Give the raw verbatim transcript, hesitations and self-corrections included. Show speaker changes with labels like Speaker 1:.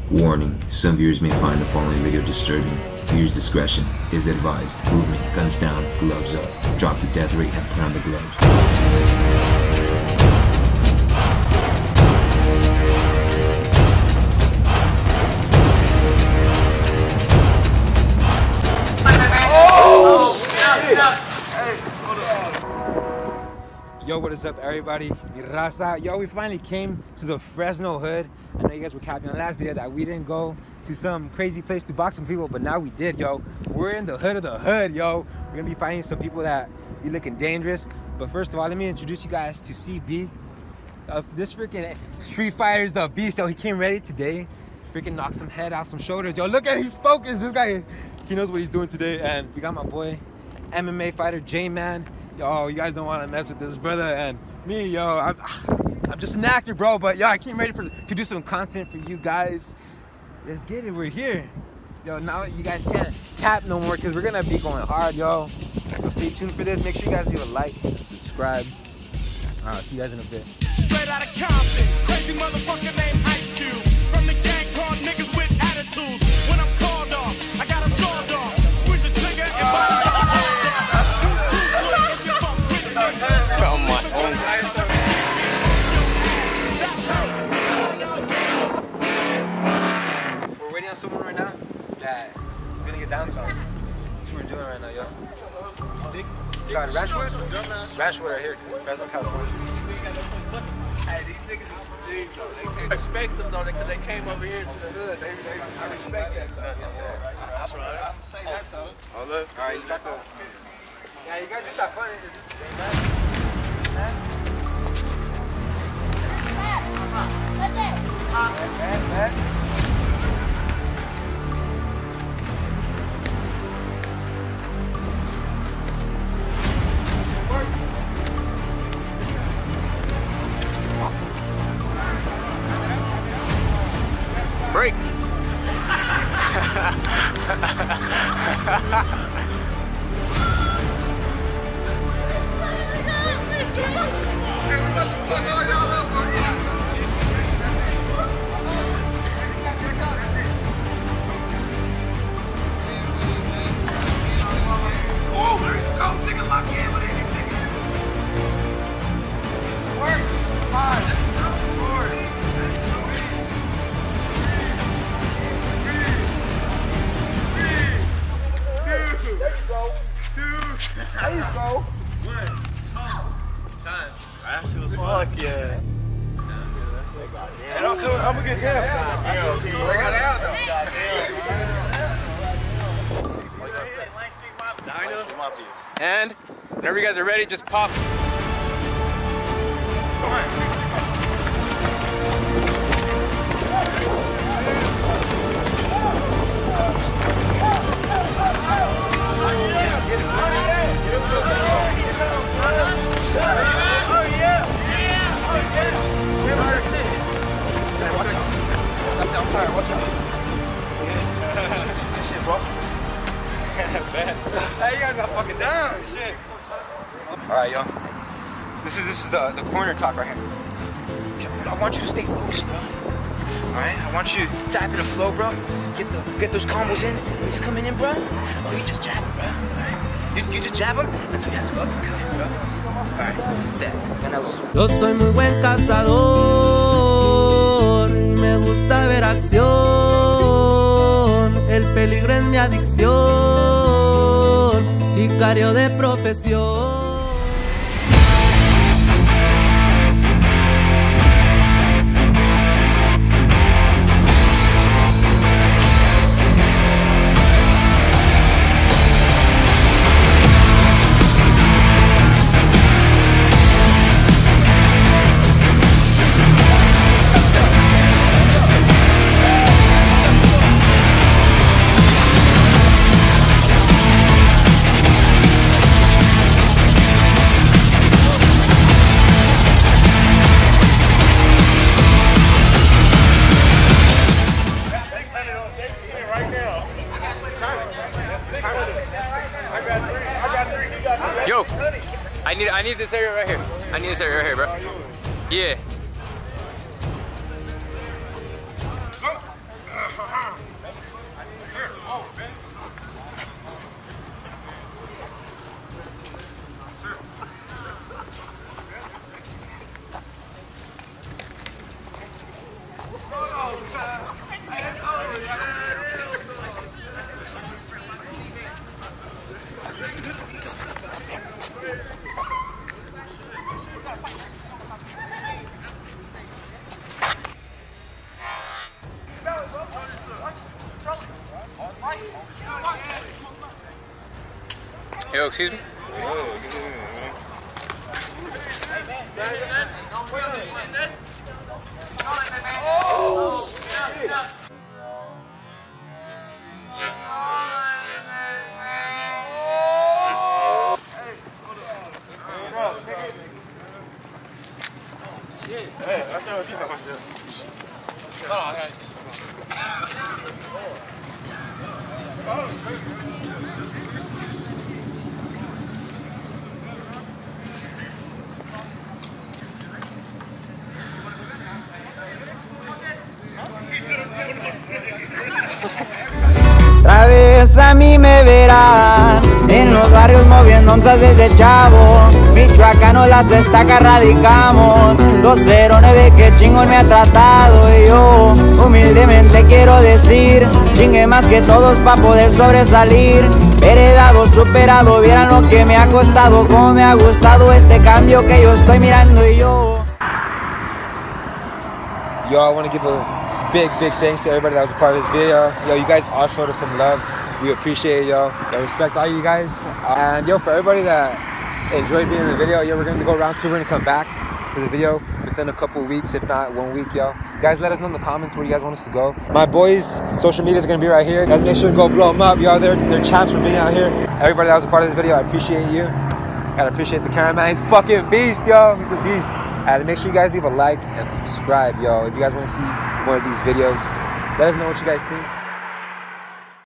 Speaker 1: Warning, some viewers may find the following video disturbing. Viewers' discretion is advised. Movement, guns down, gloves up. Drop the death rate and put on the gloves.
Speaker 2: Yo, what is up, everybody? Mi raza. Yo, we finally came to the Fresno Hood. I know you guys were capping on the last video that we didn't go to some crazy place to box some people, but now we did, yo. We're in the hood of the hood, yo. We're gonna be fighting some people that be looking dangerous. But first of all, let me introduce you guys to C B. Uh, this freaking Street Fighter's the beast, yo. He came ready today. Freaking knocked some head out, some shoulders. Yo, look at him, he's focused. This guy, he knows what he's doing today. And we got my boy, M M A fighter, J-Man. Yo, you guys don't want to mess with this brother and me, yo. I'm, I'm just an actor, bro, but yo, I came ready for to do some content for you guys. Let's get it, we're here. Yo, now you guys can't cap no more because we're gonna be going hard, yo. So stay tuned for this. Make sure you guys leave a like and subscribe. Alright, see you guys in a bit.
Speaker 3: Straight out of Compton, crazy motherfucker named Ice Cube. From the gang called niggas with attitudes. When I'm called off, I got a sword off. Squeeze the trigger and bodies all down.
Speaker 4: Come on.
Speaker 2: We're waiting on someone right now that is gonna get down some. That's what we're doing right now, yo. Stick. You got Ranchwood? Ranchwood right here, Fresno, California.
Speaker 5: Hey, these niggas is I respect them though, because they came over here to the hood. They, they, I respect that though. That's right. I'm gonna say that though.
Speaker 2: Oh, look. All right, you got the. Yeah, you guys just have fun.
Speaker 6: That's it.
Speaker 2: Man, man.
Speaker 4: Break.
Speaker 2: There you go.
Speaker 4: Fuck yeah.
Speaker 5: And I'm gonna get down. I got out though.
Speaker 4: And whenever you guys are ready, just pop. Come on.
Speaker 2: Hey, you guys got fucking down, shit. All right, yo. This is this is the the corner talk right here. I want you to stay focused, bro. All right, I want you to tap in the flow, bro. Get the get those combos in. He's coming in, bro. Oh, you just jab him, bro. All right. You, you just jab him. That's what you have to go up and cut him, bro. All right, set. And that was.
Speaker 7: Yo soy muy buen cazador y me gusta ver acción. El peligro es mi adicción, sicario de profesión.
Speaker 4: Yo, I need I need this area right here. I need this area right here, bro. Yeah. Yo, excuse me?
Speaker 8: Otra vez a mí me verán en los barrios moviendo onzas desde chavo. Michoacano las estacas radicamos. dos cero nueve que chingón me ha tratado. Y yo humildemente quiero decir, chingue más que todos pa' poder sobresalir. Heredado, superado, vieran lo que me ha costado. Cómo me ha gustado este cambio que yo estoy mirando y yo.
Speaker 2: Yo, I want to give a big, big thanks to everybody that was a part of this video. Yo, you guys all showed us some love. We appreciate it, yo. I respect all you guys. And yo, for everybody that enjoyed being in the video, yo, we're gonna go round two. We're gonna come back for the video within a couple weeks, if not one week, yo. You guys let us know in the comments where you guys want us to go. My boys' social media is gonna be right here. Guys, make sure to go blow them up, yo. They're, they're champs for being out here. Everybody that was a part of this video, I appreciate you. Gotta appreciate the cameraman. He's fucking beast, yo. He's a beast. And make sure you guys leave a like and subscribe, yo. If you guys want to see more of these videos, let us know what you guys think.